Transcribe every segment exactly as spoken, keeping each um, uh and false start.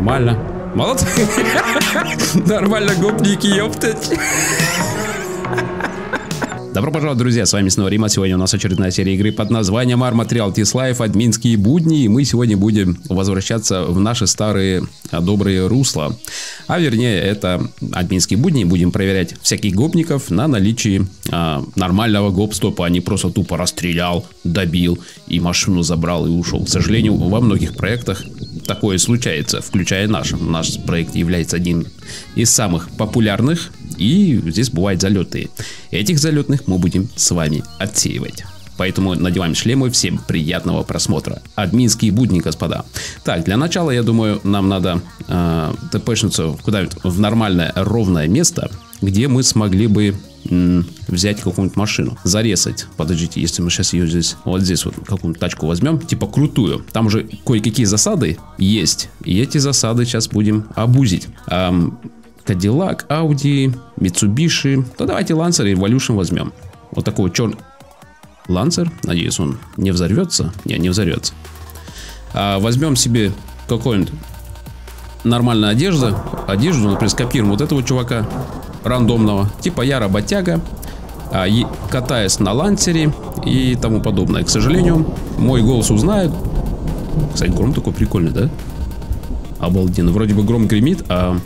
нормально. Молодцы. Нормально, гопники, ёптать. Добро пожаловать, друзья, с вами снова Рима. Сегодня у нас очередная серия игры под названием Arma Reality Life, админские будни. И мы сегодня будем возвращаться в наши старые добрые русла. А вернее, это админские будни. Будем проверять всяких гопников на наличие а, нормального гоп-стопа. А не просто тупо расстрелял, добил и машину забрал и ушел. К сожалению, во многих проектах такое случается, включая наш. Наш проект является одним из самых популярных. И здесь бывают залеты. Этих залетных мы будем с вами отсеивать. Поэтому надеваем шлемы. Всем приятного просмотра. Админские будни, господа. Так, для начала, я думаю, нам надо э, тпшнуться куда-нибудь в нормальное ровное место, где мы смогли бы м, взять какую-нибудь машину. Зарезать. Подождите, если мы сейчас ее здесь, вот здесь вот какую-нибудь тачку возьмем, типа крутую. Там уже кое-какие засады есть. И эти засады сейчас будем абузить. Эм, Cadillac, Audi, Mitsubishi. То давайте Lancer и Evolution возьмем. Вот такой черный Lancer. Надеюсь, он не взорвется. Не, не взорвется. А возьмем себе какую-нибудь нормальную одежду. Одежду, например, скопируем вот этого чувака рандомного. Типа я работяга. А, и катаюсь на лансере и тому подобное. К сожалению, мой голос узнают. Кстати, гром такой прикольный, да? Обалденно. Вроде бы гром гремит, а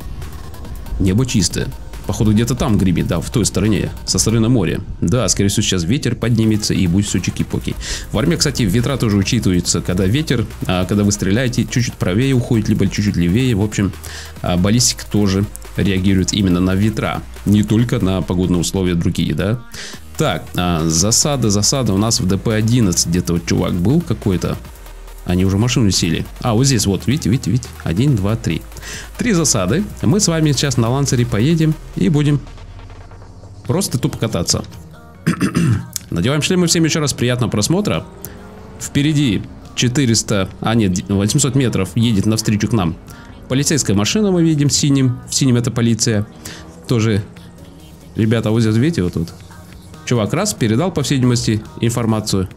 небо чистое. Походу где-то там гремит, да, в той стороне, со стороны моря. Да, скорее всего сейчас ветер поднимется и будет все чики-поки. В армии, кстати, ветра тоже учитываются, когда ветер, а когда вы стреляете, чуть-чуть правее уходит, либо чуть-чуть левее. В общем, баллистика тоже реагирует именно на ветра, не только на погодные условия другие, да. Так, засада, засада у нас в ДП одиннадцать где-то вот чувак был какой-то. Они уже машину сели. А, вот здесь вот, видите, видите, видите. Один, два, три. Три засады. Мы с вами сейчас на лансере поедем и будем просто тупо кататься. Надеваем шлемы. Всем еще раз приятного просмотра. Впереди четыреста, а нет, восемьсот метров едет навстречу к нам полицейская машина, мы видим синим. В синем это полиция. Тоже, ребята, вот здесь, видите, вот тут. Чувак раз передал, по всей видимости, информацию.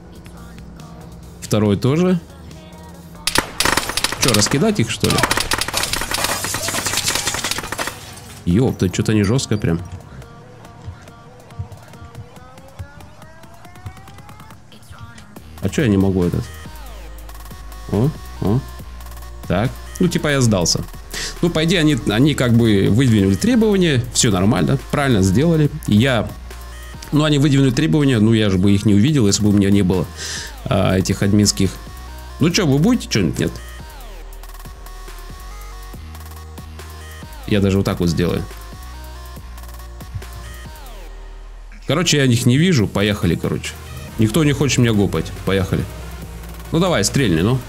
Второй тоже. Что, раскидать их, что ли? Ёпта, что-то не жестко прям. А что я не могу этот? О, о. Так. Ну, типа я сдался. Ну, по идее, они, они как бы выдвинули требования. Все нормально, правильно сделали. Я... Ну, они выдвинули требования. Ну, я же бы их не увидел, если бы у меня не было а, этих админских. Ну, что, вы будете что-нибудь? Нет. Я даже вот так вот сделаю. Короче, я их не вижу. Поехали, короче. Никто не хочет меня гопать. Поехали. Ну, давай, стрельни, ну.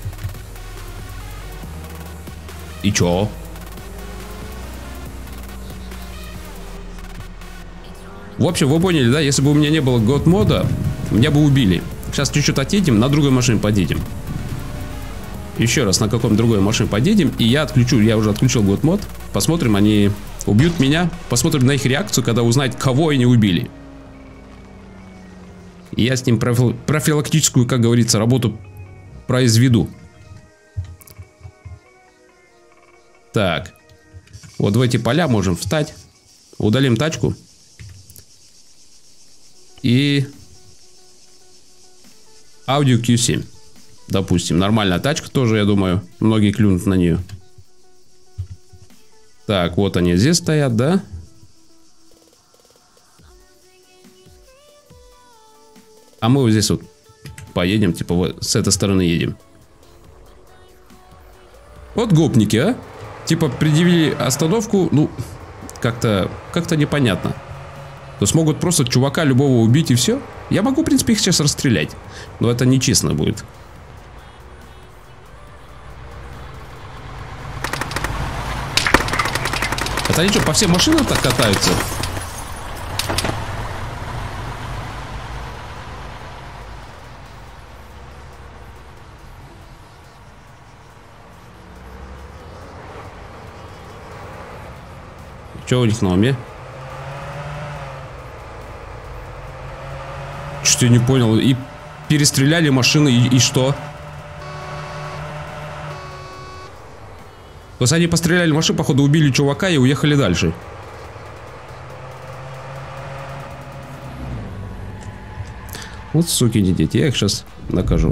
И чё? В общем, вы поняли, да? Если бы у меня не было год мода, меня бы убили. Сейчас чуть-чуть отъедем, на другой машине подъедем. Еще раз на каком другой машине подъедем. И я отключу, я уже отключил год мод. Посмотрим, они убьют меня. Посмотрим на их реакцию, когда узнают, кого они убили. И я с ним профил, профилактическую, как говорится, работу произведу. Так. Вот в эти поля можем встать. Удалим тачку. И Audi кью семь. Допустим, нормальная тачка тоже, я думаю. Многие клюнут на нее. Так, вот они здесь стоят, да? А мы вот здесь вот поедем, типа вот с этой стороны едем. Вот гопники, а? Типа предъявили остановку, ну, как-то как-то непонятно. То есть могут просто чувака любого убить и все. Я могу, в принципе, их сейчас расстрелять. Но это нечестно будет. Это они что, по всем машинам так катаются? Что у них на уме? Что я не понял. И перестреляли машины, и, и что? То есть они постреляли в машину, походу убили чувака и уехали дальше. Вот суки дети, я их сейчас накажу.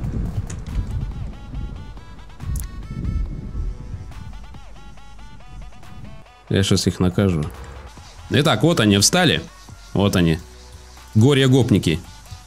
Я сейчас их накажу. Итак, вот они встали. Вот они. Горе-гопники.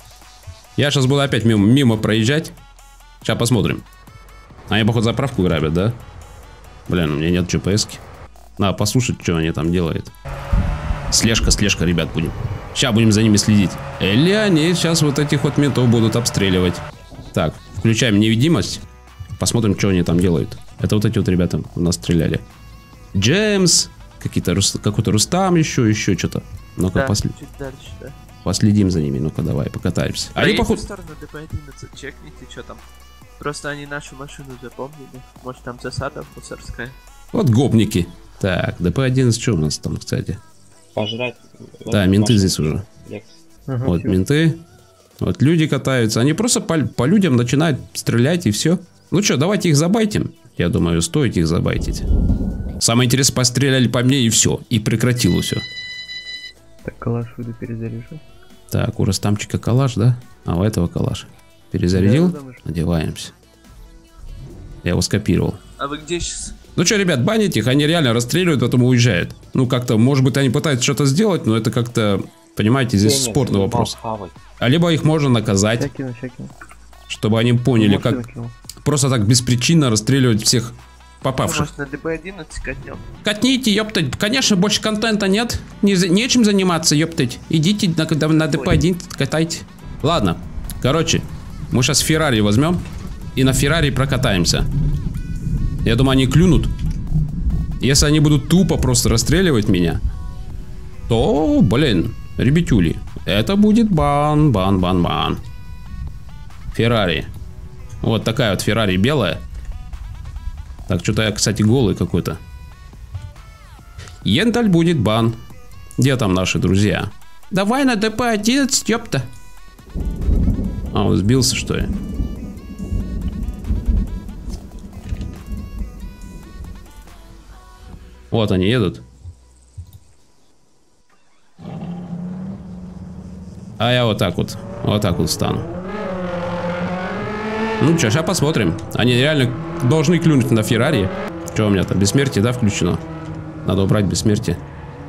Я сейчас буду опять мимо, мимо проезжать. Сейчас посмотрим. Они, походу, заправку грабят, да? Блин, у меня нет джи пи эс-ки. Надо послушать, что они там делают. Слежка, слежка, ребят, будем. Сейчас будем за ними следить. Или они сейчас вот этих вот ментов будут обстреливать. Так, включаем невидимость. Посмотрим, что они там делают. Это вот эти вот ребята у нас стреляли. Джеймс, какие-то какой-то Рустам еще, еще что-то. Ну-ка, Да, посл... чуть дальше, да. последим за ними. Ну-ка, давай, покатаемся. Они, походу... в сторону дэ пэ одиннадцать, чекните, что там. Просто они нашу машину запомнили. Может, там засада мусорская. Вот гопники. Так, дэ пэ одиннадцать, что у нас там, кстати? Пожрать. Да, менты здесь уже. Ага, Вот всё. менты. Вот люди катаются. Они просто по, по людям начинают стрелять и все. Ну что, давайте их забайтим. Я думаю, стоит их забайтить. Самое интересное, постреляли по мне и все. И прекратило все. Так, калаш буду перезаряжать. Так, у Ростамчика калаш, да? А у этого калаш. Перезарядил? Да, да, Одеваемся. Я его скопировал. А вы где сейчас? Ну что, ребят, банить их, они реально расстреливают, потом уезжают. Ну как-то, может быть, они пытаются что-то сделать, но это как-то, понимаете, здесь Нет, спорный не вопрос. хавай. А либо их можно наказать, Ща кину, ща кину. чтобы они поняли, Машину как кинул. просто так беспричинно расстреливать всех Ну, попавших. может, на дэ пэ одиннадцать катнем? Катните, ёптать. Конечно, больше контента нет. Не, за- нечем заниматься, ёптать. Идите на, на дэ пэ одиннадцать катайте. Ладно. Короче, мы сейчас Феррари возьмем и на Феррари прокатаемся. Я думаю, они клюнут. Если они будут тупо просто расстреливать меня, то, блин, ребятюли, это будет бан, бан, бан, бан. Феррари. Вот такая вот Феррари белая. Так, что-то я, кстати, голый какой-то. Енталь будет бан. Где там наши друзья? Давай на дэ пэ одиннадцать, ёпта. А, он сбился, что ли? Вот они едут. А я вот так вот. Вот так вот стану. Ну что, сейчас посмотрим. Они реально должны клюнуть на Феррари. Что у меня там? Бессмертие, да, включено? Надо убрать бессмертие.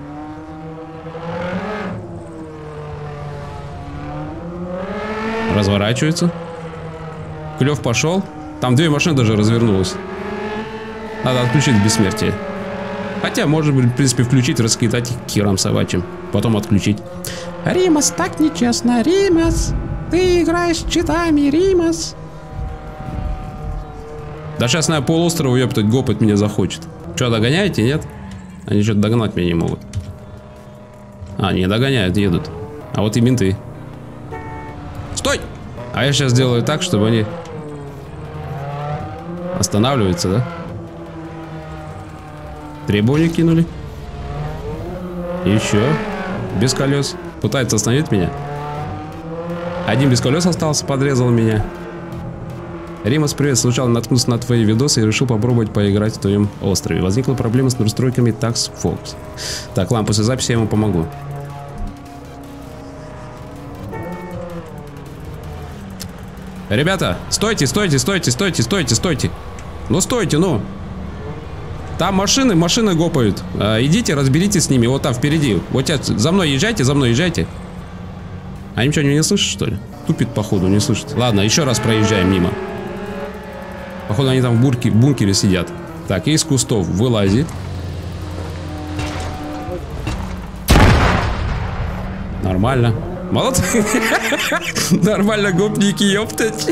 Разворачивается. Клев пошел. Там две машины даже развернулось. Надо отключить бессмертие. Хотя, может быть, в принципе, включить, раскидать их к херам собачьим. Потом отключить. Римас, так нечестно, Римас. Ты играешь с читами, Римас. Да сейчас на полуострову, ёптать, гопать меня захочет. Что, догоняете, нет? Они что-то догнать меня не могут. А, не догоняют, едут. А вот и менты. Стой! А я сейчас сделаю так, чтобы они останавливаются, да? Требования кинули. Еще. Без колес. Пытается остановить меня. Один без колес остался, подрезал меня. Римас, привет. Случайно наткнулся на твои видосы и решил попробовать поиграть в твоем острове. Возникла проблема с настройками Task Fox. Так, ладно, после записи я ему помогу. Ребята, стойте, стойте, стойте, стойте, стойте, стойте. Ну стойте, ну. Там машины, машины гопают. А, идите, разберитесь с ними. Вот там впереди. Вот я, за мной езжайте, за мной езжайте. А ничего не слышат, что ли? Тупит, походу, не слышит. Ладно, еще раз проезжаем мимо. Походу, они там в бурке, в бункере сидят. Так, из кустов вылазит. Нормально. Молодцы. Нормально, гопники, ёптать.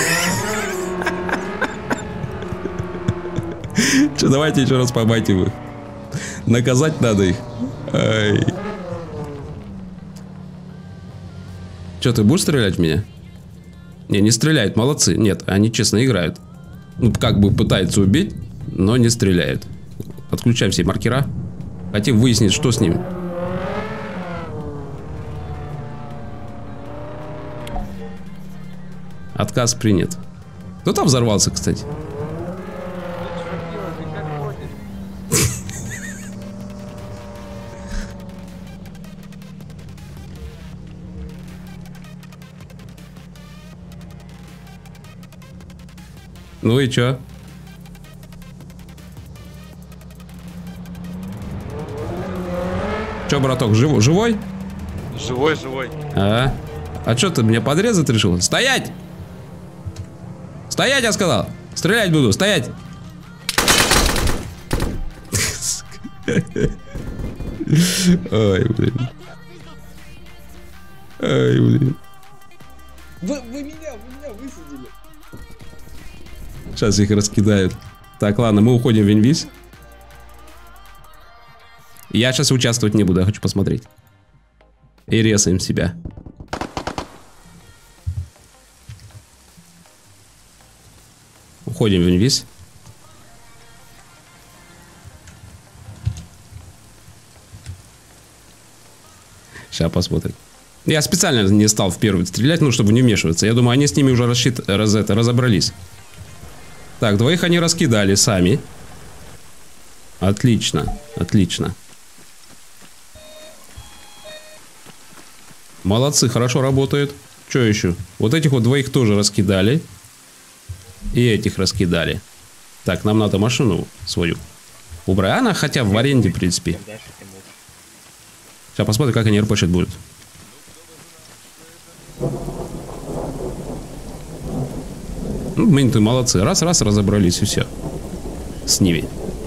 Че, давайте еще раз побайтим их. Наказать надо их. Ай. Че, ты будешь стрелять в меня? Не, не стреляют, молодцы. Нет, они честно играют. Ну, как бы пытаются убить, но не стреляют. Отключаем все маркера. Хотим выяснить, что с ним. Отказ принят. Кто там взорвался, кстати? Ты что делаешь? Ты как ходишь? Ну и чё? Чё, браток, жив... живой? Живой, живой. А, а чё ты меня подрезать решил? Стоять! Стоять, я сказал! Стрелять буду, стоять! Ой, блин. Ой, блин. Вы, вы меня, вы меня высадили. Сейчас их раскидают. Так, ладно, мы уходим в инвиз. Я сейчас участвовать не буду, я хочу посмотреть. И резаем себя. Уходим в инвиз. Сейчас посмотрим. Я специально не стал в первую стрелять, ну, чтобы не вмешиваться. Я думаю, они с ними уже расщит... раз... это, разобрались. Так, двоих они раскидали сами. Отлично, отлично. Молодцы, хорошо работают. Что еще? Вот этих вот двоих тоже раскидали. И этих раскидали. Так, нам надо машину свою убрать. Она хотя в аренде, в принципе. Сейчас посмотрим, как они рпшить будут. Ну, менты молодцы. Раз-раз разобрались и все. С ними.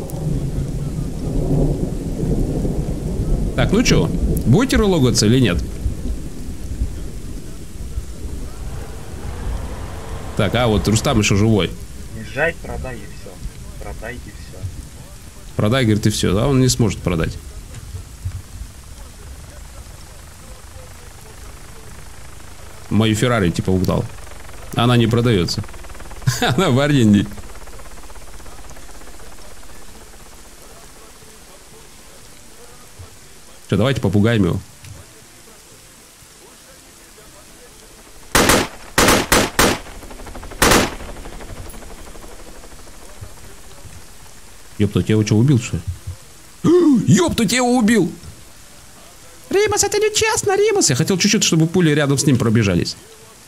Так, ну что, будете релогаться или нет? Так, а вот Рустам еще живой. Езжай, продай и все. Продай и все. Продай, говорит, и все. Да, он не сможет продать. Мою Феррари типа угнал. Она не продается. Она в аренде. Что, давайте попугаем его. Ёпта, я его что, убил, что ли? Ёпта, я его убил! Римас, это нечестно, Римас! Я хотел чуть-чуть, чтобы пули рядом с ним пробежались.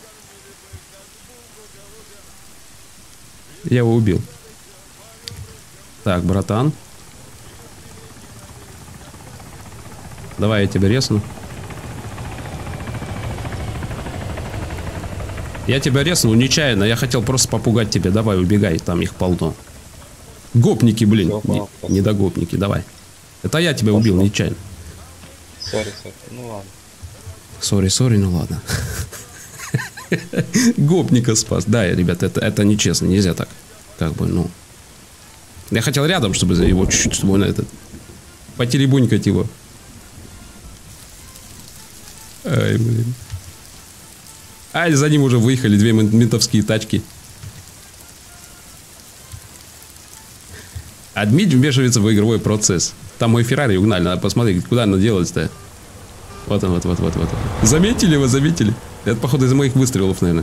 Я его убил. Так, братан. Давай я тебя резну. Я тебя резнул нечаянно. Я хотел просто попугать тебя. Давай, убегай, там их полно. Гопники, блин. Не, не до гопники, давай. Это я тебя убил нечаянно. Сори, сори, ну ладно. Сори, сори, ну ладно. Гопника спас. Да, ребята, это, это нечестно, нельзя так. Как бы, ну. Я хотел рядом, чтобы его чуть-чуть, чтобы он этот... Потеребунькать его. Ай, блин. Ай, за ним уже выехали две ментовские тачки. Админ вмешивается в игровой процесс. Там мой Феррари угнали, надо посмотреть, куда она делась-то. Вот он, вот, вот, вот, вот. Заметили его, заметили? Это, походу, из моих выстрелов, наверное.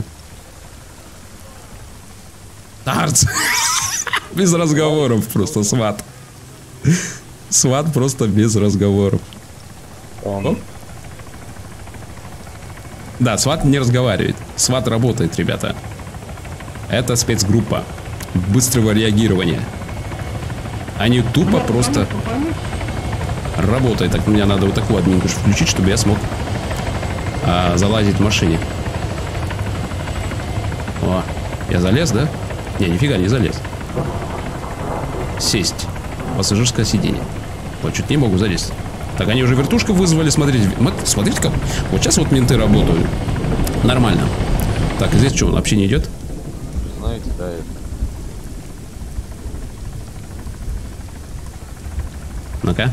Тарц! Без разговоров просто, сват. Сват просто без разговоров. Оп. Да, сват не разговаривает. Сват работает, ребята. Это спецгруппа быстрого реагирования. Они тупо просто работают. Так, мне надо вот такую админку включить, чтобы я смог а, залазить в машине. О, я залез, да? Не, нифига не залез. Сесть. Пассажирское сиденье. Вот, чуть не могу залезть. Так, они уже вертушку вызвали, смотрите. Смотрите, как. Вот сейчас вот менты работают. Нормально. Так, здесь что, он вообще не идет? Знаете, да, это. Ну-ка.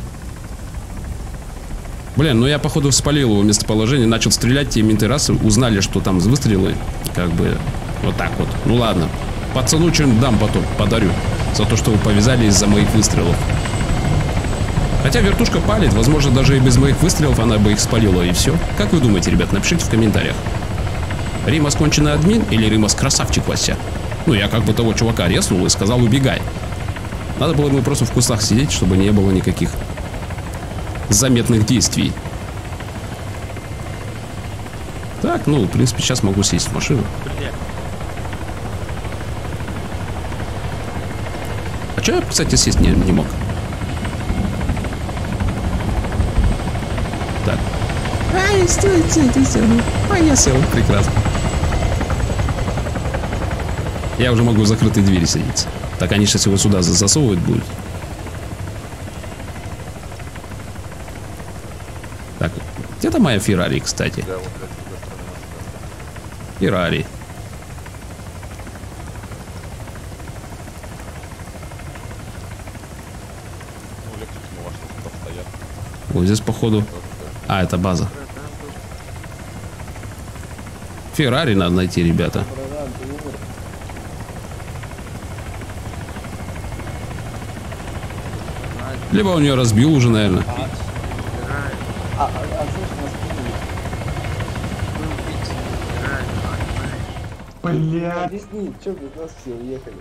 Блин, ну я походу спалил его местоположение, начал стрелять, те менты раз узнали, что там выстрелы. Как бы вот так вот. Ну ладно. Пацану что-нибудь дам потом, подарю. За то, что вы повязали из-за моих выстрелов. Хотя вертушка палит, возможно, даже и без моих выстрелов она бы их спалила, и все. Как вы думаете, ребят, напишите в комментариях. Римас конченый админ или Римас красавчик Вася? Ну, я как бы того чувака резнул и сказал убегай. Надо было ему просто в кустах сидеть, чтобы не было никаких заметных действий. Так, ну, в принципе, сейчас могу сесть в машину. А что я, кстати, сесть не, не мог? Так. Ай, стой, стой, стой, стой. А, я сел. Прекрасно. Я уже могу в закрытой двери садиться. Так они сейчас его сюда засовывать будут. Так, где-то моя Феррари, кстати. Феррари. Вот здесь, походу. А, это база. Феррари надо найти, ребята. Либо он ее разбил уже, наверное. А, а, а что ж нас приняли? Блядь. Объясни, что без нас все уехали?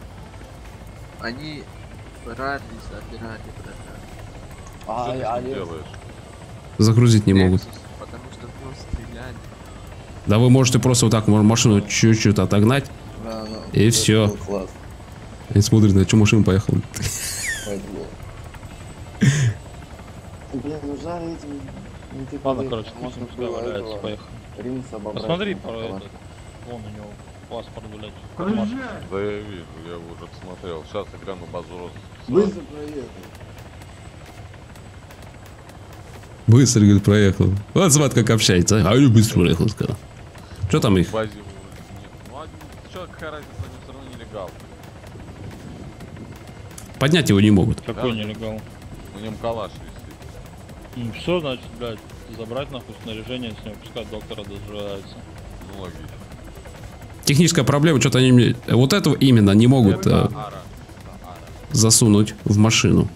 Они Феррари забирали, братан. А, Что ты а, тут Лексус? делаешь? Загрузить не могут. Lexus, потому что в него стреляли. Да вы можете просто вот так машину чуть-чуть отогнать. Да, ну, И это всё. был класс. И смотрит, на что машина поехала. Поэтому. Блин, ну жаль этим. Ну, типа, Ладно, блин, короче, можно пусть было валяется, этого поехали. Римса обобрать. Посмотри, на про калаш. этот. Вон у него паспорт, блядь. Да я вижу, я уже смотрел. Сейчас я гляну базу роз. Быстро проехал. Быстро, говорит, проехал. Вот смотри, как общается. А я быстро проехал, сказал. Что там их? В базе вроде нет. Ну, один человек, какая разница, они все равно нелегал. Поднять его не могут. Какой нелегал? На нем калаш висит. Ну все, значит, блядь, забрать нахуй снаряжение с него, пускай доктора дожирается. Ну, логично. Техническая проблема, что-то они мне... Вот этого именно не могут э, Ара. Да, ара. засунуть в машину.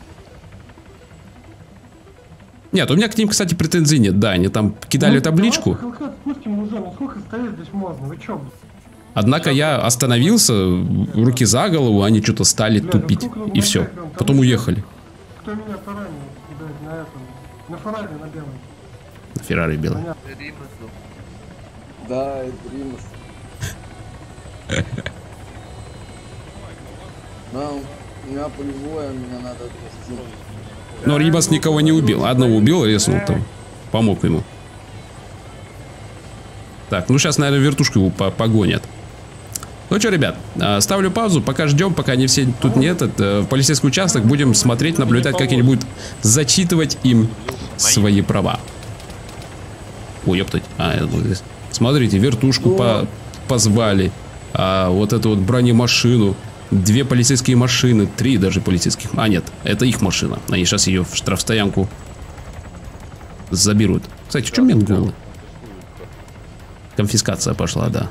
Нет, у меня к ним, кстати, претензий нет. Да, они там кидали табличку. Спустим уже, ну сколько стоять здесь можно? Вы чё? Однако я остановился, руки за голову, они что-то стали тупить. И все. Потом уехали. Кто меня поранил, блядь, на этом? На Феррари, на белом. На Феррари белый. Римасу. Да, это Римс. Ну, меня полевое, меня надо отвезти. Но Римас никого не убил. Одного убил, резнул там. Помог ему. Так, ну сейчас, наверное, вертушку его по- погонят. Ну что, ребят, а, ставлю паузу, пока ждем, пока они все тут нет. Это, в полицейский участок будем смотреть, наблюдать, как они будут зачитывать им свои права. Ой, ёптать. А, это вот здесь. Смотрите, вертушку по- позвали. А, вот эту вот бронемашину. Две полицейские машины, три даже полицейских. А, нет, это их машина. Они сейчас ее в штрафстоянку заберут. Кстати, в чем мент голый? Конфискация пошла, да.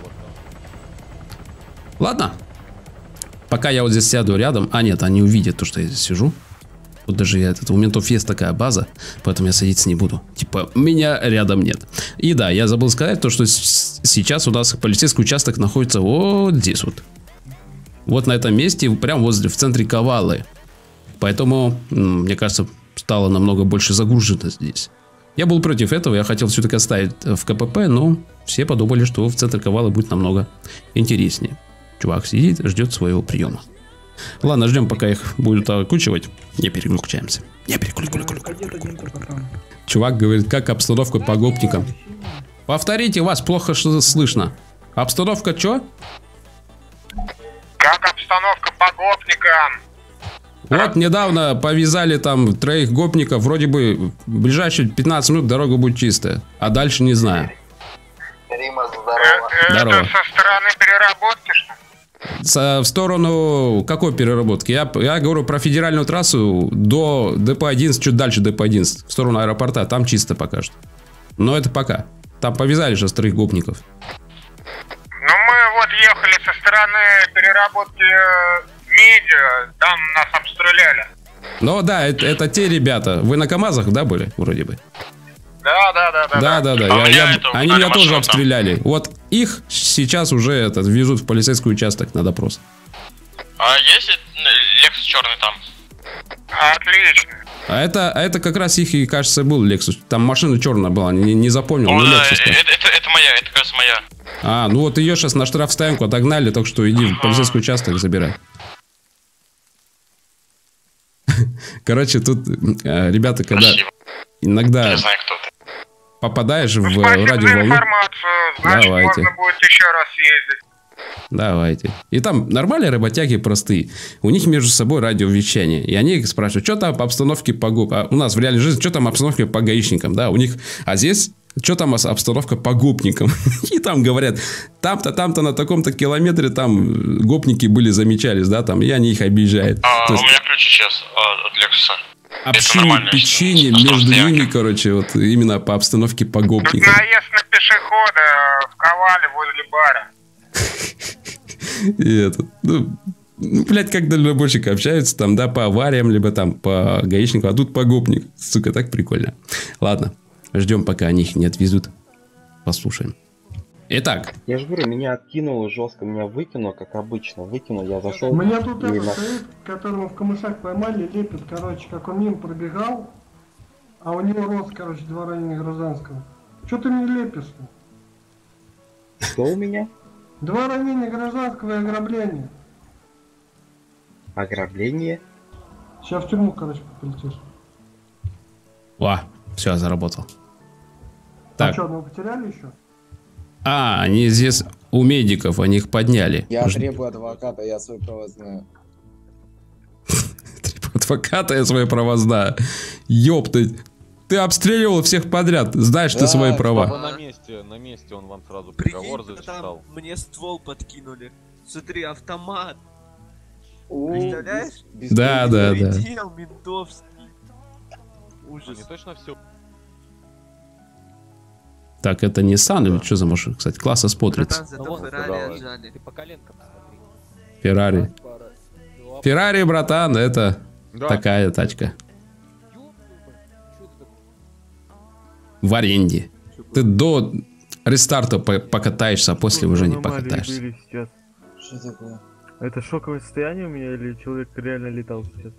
Ладно. Пока я вот здесь сяду рядом. А, нет, они увидят то, что я здесь сижу. Вот даже я, это, у ментов есть такая база, поэтому я садиться не буду. Типа, меня рядом нет. И да, я забыл сказать то, что с- сейчас у нас полицейский участок находится вот здесь вот. Вот на этом месте, прям возле, в центре Кавалы. Поэтому, м, мне кажется, стало намного больше загружено здесь. Я был против этого, я хотел все-таки оставить в КПП, но все подумали, что в центре Кавалы будет намного интереснее. Чувак сидит, ждет своего приема. Ладно, ждем, пока их будут окучивать. Не переключаемся. Не переключаемся. Чувак говорит, как обстановка по гопникам. Повторите, вас плохо что слышно. Обстановка чё? Как обстановка по гопникам? Вот недавно повязали там троих гопников. Вроде бы в ближайшие пятнадцать минут дорога будет чистая. А дальше не знаю. Рима, здорово. Здорово. Это со стороны переработки, что ли? С- в сторону какой переработки? Я, я говорю про федеральную трассу до ДП одиннадцать, чуть дальше ДП одиннадцать. В сторону аэропорта. Там чисто пока что. Но это пока. Там повязали же троих гопников. Ну, мы вот ехали со стороны переработки э, меди, там нас обстреляли. Ну да, это, это те ребята. Вы на КамАЗах, да, были? Вроде бы. Да, да, да, да. Да, да, да. А Я- у меня я- это, они угнали меня тоже машину там. обстреляли. Вот их сейчас уже этот, везут в полицейский участок на допрос. А есть Лексус черный там? Отлично. А это, а это как раз их и, кажется, был Lexus. Там машина черная была, не, не запомнил. Ну, Lexus там. это, это моя, это как раз моя. А, ну вот ее сейчас на штрафстоянку отогнали, так что иди в полицейский участок забирай. Короче, тут э, ребята, когда иногда попадаешь в Спасибо за радиоволну. информацию. Значит, Давайте. можно будет еще раз ездить. Давайте. И там нормальные работяги простые. У них между собой радиовещание. И они спрашивают, что там по обстановке по ГУП. А у нас в реальной жизни, что там обстановка по гаишникам, да, у них. А здесь, что там обстановка по гопникам. И там говорят, там-то, там-то на таком-то километре там гопники были, замечались, да, там, и они их объезжают. А, То есть у меня ключи сейчас а, от Лексуса. общение, печенье между ними, короче, вот именно по обстановке по Тут гопникам. наезд на пешехода в Ковале возле бара. И это, ну, ну, блядь, как дальнобойщики общаются, там, да, по авариям, либо там по гаишнику, а тут по гопник. Сука, так прикольно. Ладно, ждем, пока они их не отвезут. Послушаем. Итак. Я же говорю, меня откинуло жестко, меня выкинуло, как обычно. Выкинул, я зашел. У меня тут и этот на- стоит, которого в камышах поймали, лепит, короче, как он мимо пробегал, а у него рост, короче, два ранения гражданского. Че ты мне лепишь-то? Что у меня? Два ранения гражданского и ограбление. Ограбление? Сейчас в тюрьму, короче, полетишь. О, все, заработал. А Так. что, мы потеряли еще? А, они здесь у медиков, они их подняли. Я Может, требую адвоката, я свои права знаю. требую адвоката, я свои права знаю. Ёптать. Ты обстреливал всех подряд. Знаешь ты Да, свои Вы права. на месте, на месте он вам сразу Прикинь, приговор там зачитал. мне ствол подкинули. Смотри, автомат. О, Представляешь? без- Да, да, да. Предел ментовский. Ужас. Они точно все. Так, это Nissan или что за машина? Кстати, класса смотрится. Братан, зато Ну, Феррари давай. отжали. Ты по коленкам смотри. Феррари. Феррари, братан, это Да. такая тачка. В аренде. Ты до рестарта по- покатаешься, а после уже не покатаешься. Что такое? Это шоковое состояние у меня или человек реально летал сейчас?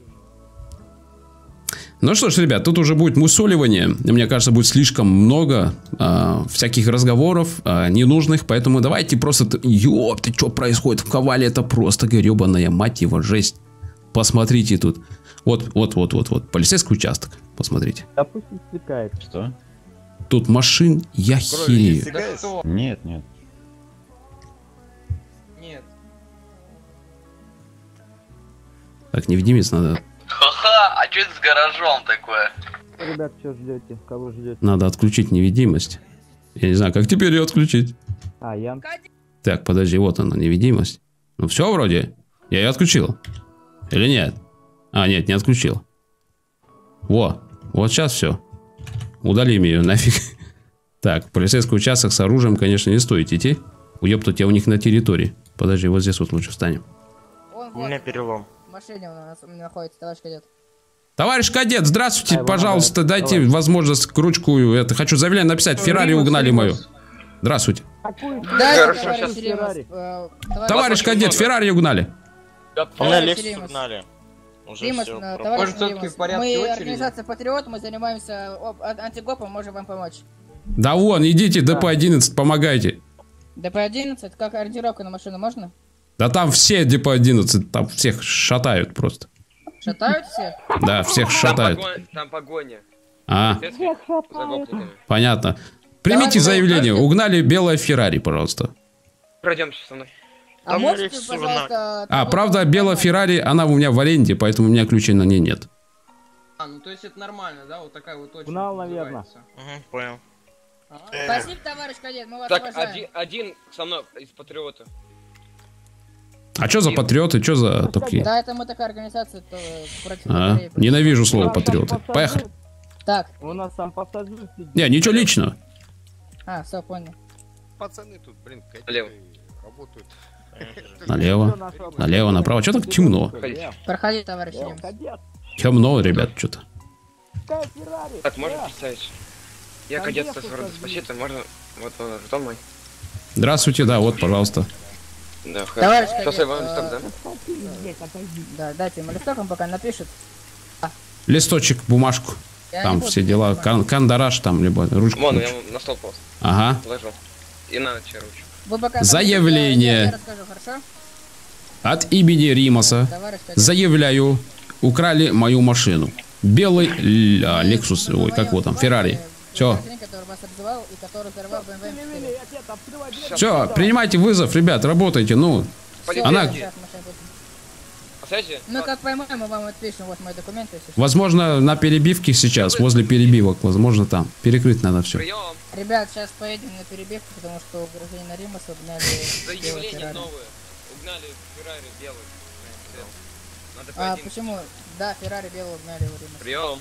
Ну что ж, ребят, тут уже будет мусоливание. Мне кажется, будет слишком много а, всяких разговоров а, ненужных. Поэтому давайте просто... т- Ёпты, что происходит в Ковале? Это просто гребаная мать его жесть. Посмотрите тут. Вот, вот, вот, вот, вот. Полицейский участок. Посмотрите. Да пусть не стекает. Что? Тут машин, я херею. Нет, нет. Нет. Так, невидимец надо... Ха-ха, а что это с гаражом такое? Ребят, что ждете? Кого ждете? Надо отключить невидимость. Я не знаю, как теперь ее отключить. А, я... Так, подожди, вот она, невидимость. Ну все вроде. Я ее отключил. Или нет? А, нет, не отключил. Во, вот сейчас все. Удалим ее нафиг. Так, полицейский участок с оружием, конечно, не стоит идти. Уеб-то тебя у них на территории. Подожди, вот здесь вот лучше встанем. У меня перелом. В машине у нас находится, товарищ кадет. Товарищ кадет, здравствуйте, Ай, пожалуйста, давай, дайте давай. возможность к ручку. Это хочу заявление написать. Феррари угнали мою. Здравствуйте. Да, Хорошо, товарищ щас. Римас, Феррари. э, Товарищ очень кадет, много. Феррари угнали. У меня Товарищ Лексус Римас. угнали. Уже Римас, все. э, товарищ Может, всё-таки Римас, в порядке мы очереди? организация Патриот, мы занимаемся об- а- антигопом, можем вам помочь. Да вон, идите, Д П одиннадцать, помогайте. Д П одиннадцать, как ориентировка на машину можно? Да там все Д П одиннадцать, там всех шатают просто. Шатают всех? Да, всех шатают. Там погоня. А, За гопниками. понятно. Примите Давайте, заявление. давайте. Угнали белое Феррари, пожалуйста. Пройдемте со мной. А Там можете, Лексус пожалуйста... А, там правда, вот- белая Феррари, она у меня в аренде, поэтому у меня ключей на ней нет. А, ну то есть это нормально, да? Вот такая вот очередь Угнал, наверно. называется. Угу, понял. Спасибо, товарищ кадет, мы вас Так, уважаем. один, один со мной из Патриота. А что за патриоты, что за такие? Да, это мы такая организация, то против А, батареи. ненавижу слово У нас там патриоты. пассажир- Поехали. Так, У нас там пассажир сидит. Не, ничего личного. а, все, понял. Пацаны тут, блин, Налево. работают. Налево, налево, направо. Что так темно? Проходи, товарищ Римас. Кадет, Темно, ребят, что-то. какая Феррари? Так, можно представить? Я кадет Конечно, со Сворда скажи. Спасибо, можно... Вот он, жетон мой. Здравствуйте, да, вот, пожалуйста. Да, Товарищ хорошо. кадет, Сейчас я вам э, листок, да? Да, дайте ему листок, он пока напишет. Листочек, бумажку. Я не Там буду все дела. писать. Кан- Кандараш там, либо ручку. Вон, ключ. я вам на стол просто Ага. положил. И на ночь ручку. Вы пока Заявление. Я, я расскажу, хорошо? От имени Римаса Товарищ кадет. заявляю украли мою машину. Белый а, Lexus, ой, как его там, Ferrari. Все. Все, принимайте вызов, ребят, работайте, ну. Она... Ну, как поймаем, мы вам отпишем, вот мои документы. Возможно, на перебивке сейчас, возле перебивок, возможно, там. Перекрыть надо все. Ребят, сейчас поедем на перебивку, потому что у гражданина Римаса угнали... Заявление новое. Угнали Феррари белый. А, почему? Да, Феррари белый угнали у Римаса. Прием.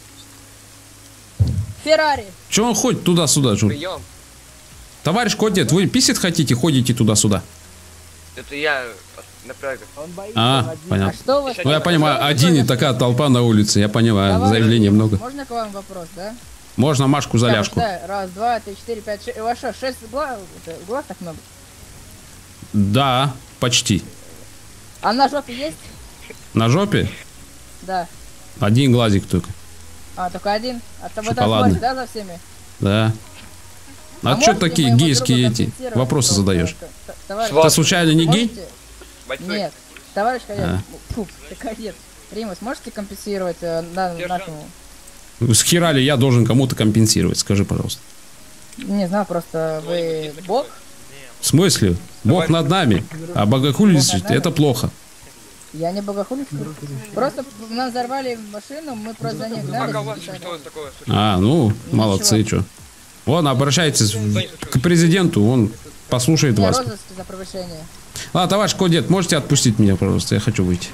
Феррари! Че он ходит туда-сюда? Прием. Товарищ Кодет, вы писать хотите, ходите туда-сюда? Это я направил. А, понятно. А что у вас... Ну, я понимаю, один и такая толпа на улице, я понимаю, Товарищ, заявлений много. Можно к вам вопрос, да? Можно Машку за ляжку. Раз, два, три, четыре, пять, шесть. У вас что, шесть глаз, глаз так много? Да, почти. А на жопе есть? На жопе? Да. Один глазик только. А, только один? А то вы Шоколадный. так, да, за всеми? Да. А, А что можете такие моему гейские другу эти компенсировать вопросы просто, задаешь? т- товарищ- Ты случайно не гей? Можете- Нет. Товарищ кадет, А. фу, ты кадет. Римус, можете компенсировать э, на, нашему... С хера ли я должен кому-то компенсировать? Скажи, пожалуйста. Не знаю, просто вы бог? В смысле? Бог над нами. А богохульничать это плохо. Я не богохульник. Просто нас взорвали машину, мы просто за ней гнались. А у вас что такое? А, ну, молодцы, что. Вон, обращайтесь в- к президенту, он послушает Не, вас. розыск за превышение. А, товарищ Кодет, можете отпустить меня, пожалуйста? Я хочу выйти.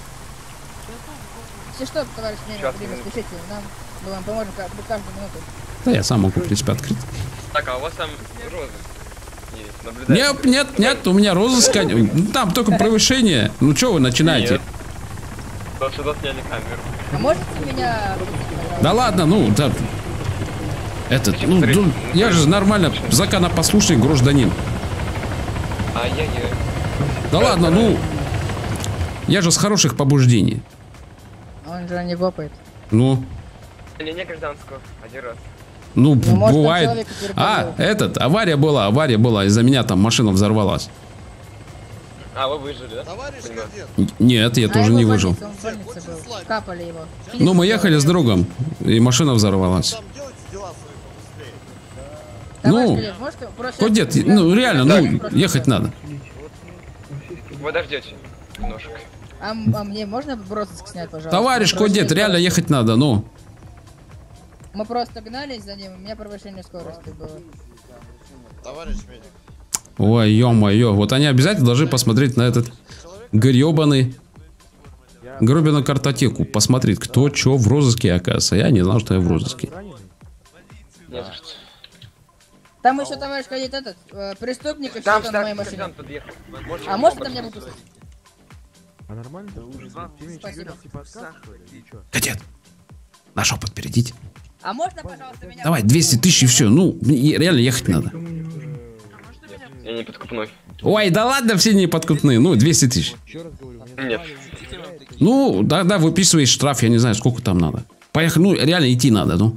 Если что, товарищ Римус, пишите нам, мы вам поможем как- каждую минуту. Да, я сам могу, в принципе, открыть. Так, а у вас там розыск есть, наблюдатель? Нет, нет, нет, у меня розыска. Ну, там только превышение. Ну, что вы начинаете? Нет. Потому что у нас сняли камеру. А можете меня... Да ладно, ну, да. Этот, ну, ду- я же нормально законопослушный гражданин. А я не... Да ладно, ну, я же с хороших побуждений. Он же не гопает. Ну, Не, не гражданского, один раз. ну, Ну, может, там бывает. человека перепугал. А, этот, авария была, авария была, из-за меня там машина взорвалась. А, вы выжили, да? Товарищ Н- Нет, я А тоже его не в выжил. больнице, он в больнице был. Капали его. Ну, мы ехали с другом, и машина взорвалась. Товарищ Ну, кадет, можете просто- Кодет, ну, реально, ну, ехать надо. Вы дождете немножко. А, м- а мне можно розыск снять, пожалуйста? Товарищ На превышение Кодет, реально скорости. ехать надо, ну. Мы просто гнались за ним, у меня превышение скорости было. Товарищ медик. Ой, ё-моё, вот они обязательно должны посмотреть на этот грёбаный грёбаную картотеку, посмотреть, кто чё в розыске оказывается. Я не знал, что я в розыске. Не за что. Там еще, товарищ кадет, этот, э, преступник и Там что-то на моей старший машине. сержант подъехал. А можно там меня выпустить? А нормально? Спасибо. Кадет, наш опыт перейдите. А можно, пожалуйста, меня... Давай, двести тысяч и все. Ну, и реально ехать надо. Я не подкупной. Ой, да ладно, все не подкупные. Ну, двести тысяч. Нет. Ну, да, да, выписываешь штраф, я не знаю, сколько там надо. Поехали, ну, реально идти надо, ну.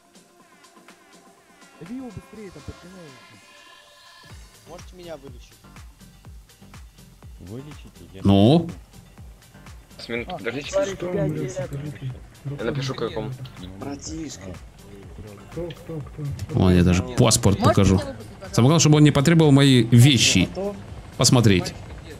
Можете меня вылечить? Вылечите? Ну, С минуту подождите. Я напишу какому. Братишка. вон, я даже паспорт Можете покажу. меня выпустить, пожалуйста? Самое главное, чтобы он не потребовал мои вещи. Посмотреть.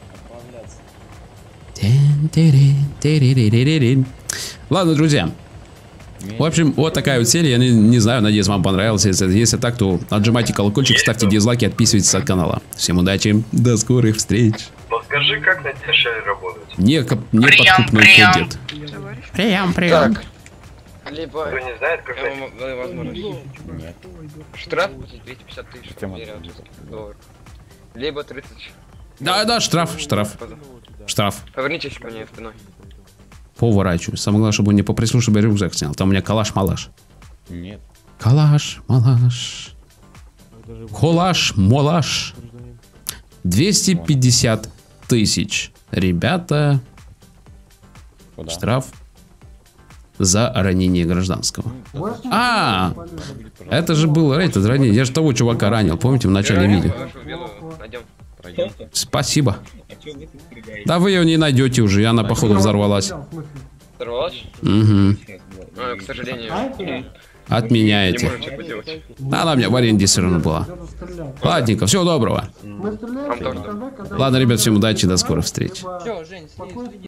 Ладно, друзья. В общем, вот такая вот серия. Я не, не знаю, надеюсь, вам понравилось. Если, если так, то отжимайте колокольчик, ставьте дизлайки, отписывайтесь от канала. Всем удачи, до скорых встреч. Подскажи, как на Тешере работать? Не, коп- не подкупной Кодет. Прием, прием. Так. Либо... Кто не знает, как Я вам даю возможность. Нет. Штраф платить двести пятьдесят тысяч долларов. Либо тридцать. Да, да, штраф, штраф. Штраф. Повернитесь ко мне спиной. Поворачиваюсь. Самое главное, чтобы он не по прислу, чтобы я рюкзак снял. Там у меня калаш-малаш. Нет. Калаш-малаш. Колаш-молаш. двести пятьдесят тысяч. Ребята. Куда? Штраф за ранение гражданского. А, это же был этот ранение. Я же того чувака ранил. Помните, в начале видео? Вашу белую найдем. Спасибо. Да вы ее не найдете уже, и она походу взорвалась. Взорвалась? Угу. А, к сожалению. Отменяете. Не можем ничего делать. Она у меня в аренде все равно была. Ладненько, всего доброго. Мы стреляем, Вам тоже. тогда, когда... Ладно, ребят, всем удачи, до скорых встреч. Все, Жень, слезь.